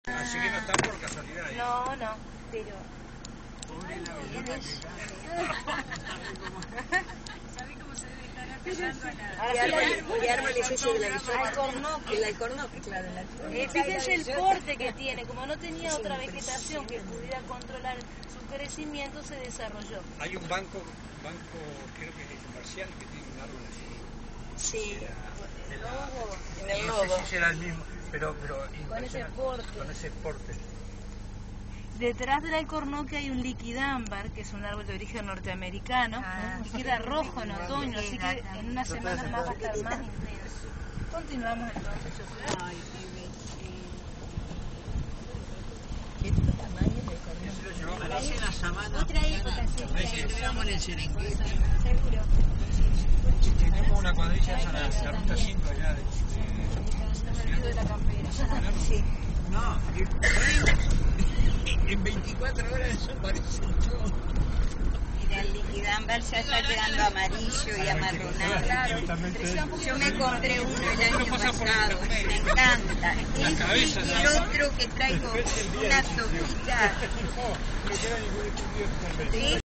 Así que no están por casualidad. No, no, pero... Pobre la bellota ¿Sabe cómo se debe estar aferrando a la... ¿Qué árbol es ese de la bichota? Alcornoque. El alcornoque, claro. Fíjense el porte que tiene, como no tenía otra vegetación que pudiera controlar su crecimiento, se desarrolló. Hay un banco creo que es comercial, que tiene un árbol así. Sí. En el lobo. No sé si será el mismo, pero Con ese porte. Con ese porte. Detrás del alcornoque hay un liquidámbar, que es un árbol de origen norteamericano, y queda rojo en otoño, así que en unas semanas más va a estar más intenso. Continuamos entonces, yo creo. Ay, qué ¿Qué tamaño de alcornoque? Parece la sabana. Otra época, sí. Parece que estuviéramos en el Serengeti. Seguro. Tenemos una cuadrilla esa, la ruta 5 allá De la campera. Sí. No, en 24 horas desaparece todo. Mira, el liquidámbar ya está quedando amarillo y amarronado. Claro, Yo me compré uno el año pasado, me encanta. Ese y el otro que traigo, una sopita. No queda ningún estudio. Sí.